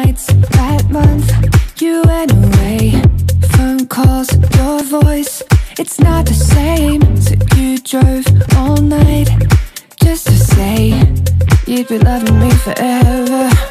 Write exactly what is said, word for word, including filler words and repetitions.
nights that month you went away. Phone calls, your voice, it's not the same. So you drove all night just to say you'd be loving me forever.